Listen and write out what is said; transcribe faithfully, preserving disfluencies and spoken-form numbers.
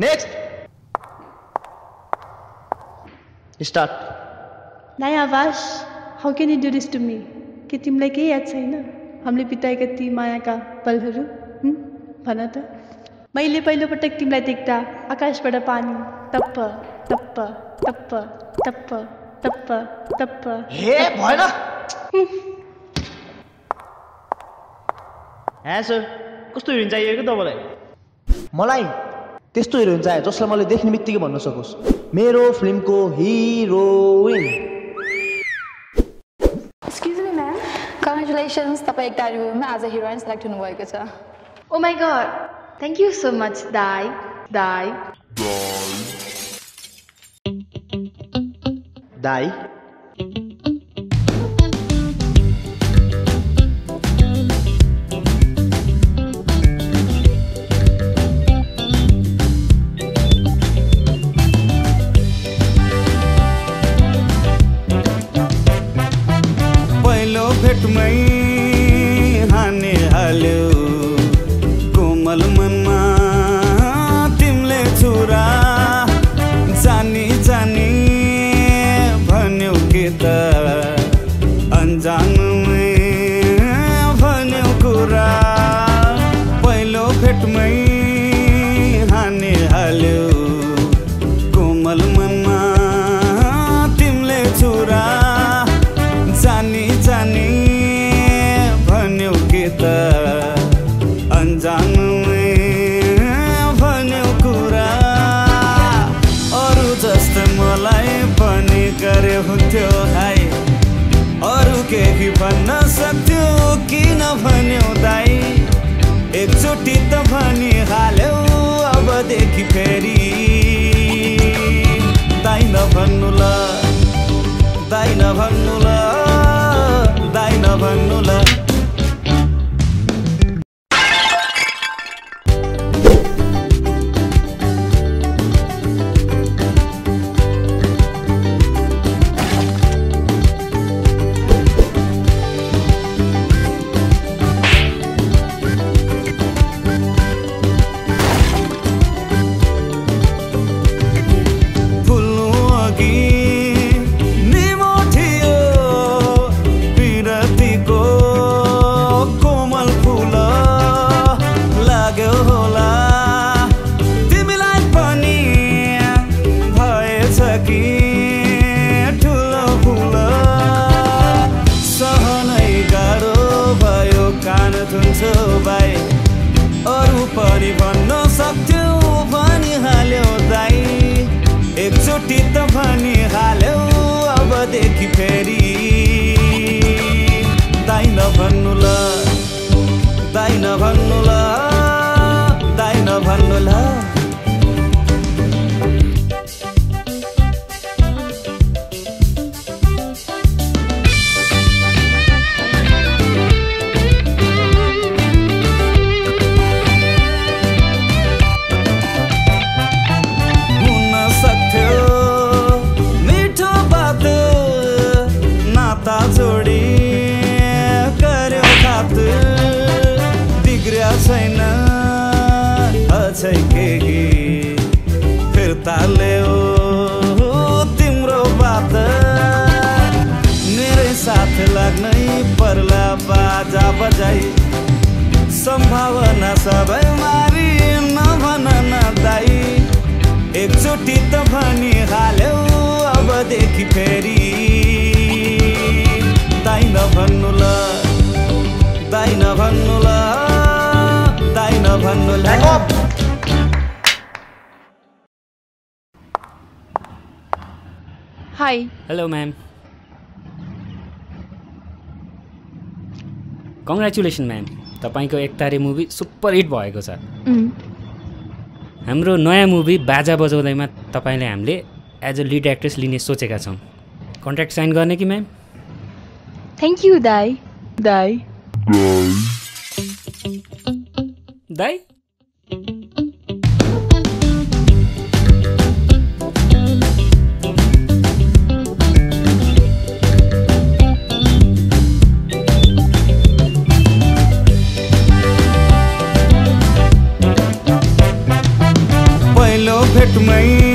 next start नाइ आवाज how can you do this to me के तिमीलाई केही याद छैन हामीले बिताएका ती मायाका पलहरू भन त मैले पहिलोपटक तिमीलाई देख्दा आकाशबाट पानी टप्प टप्प टप्प टप्प टप्प टप्प हे भएन हे सर कस्तो हिरोइन चाहिएको तपाईँलाई मलाई त्यस्तो हिरोइन चाहियो जसलाई मैले देख्ने बित्तिकै भन्न सकोस् मेरो फिल्मको heroine excuse me ma'am congratulations तपाईँ एक टाइममा आज हिरोइन सेलेक्ट हुनुभएको छ oh my god thank you so much दाई दाई दाई पहिलो भेटमै हाने हाल्यो कोमल मनमा तिमीले छुरा जानी जानी भन्यौ के त अन्जानमै भन्यौ कुरा पहिलो भेटमै हाने हाल्यो कोमल मनमा तिमीले छुरा जानी जानी भन्यौ के त अन्जानमै भन्यौ कुरा अरू जस्तै मलाई पनि गरे हुन्थ्यो हाई अरू केही भन्न सक्थ्यो किन भन्यौ दाई एकचोटि त भनिहाल्यौ अबदेखि फेरि दाई नभन्नु ल दाई नभन्नु ल दाई नभन्नु ल अरू पनि भन्न सक्थ्यौ भनिहाल्यौ दाई एकचोटि त भनिहाल्यौ अबदेखि फेरि दाई नभन्नु ल दाई नभन्नु ल दाई नभन्नु ल छैन अझै केही फिर्ता ल्याऊ तिम्रो बात मेरै साथ लाग्नै पर्ला बाजा बजाई सम्भावना सबै मारी नभन न दाई एकचोटि त भनिहाल्यौ अबदेखि फेरि दाई नभन्नु ल दाई नभन्नु ल दाई नभन्नु ल hi hello ma'am congratulation ma'am तपाईँको एकतारे मुभी सुपर हिट भएको छ हाम्रो नयाँ मुभी बाजा बजाउँदैमा तपाईँले हामीले एज अ लिड एक्ट्रेस लिने सोचेका छौँ कन्ट्र्याक्ट साइन गर्ने कि म्याम थ्याङ्क यू दाई दाई दाई पहिलो तिमीमै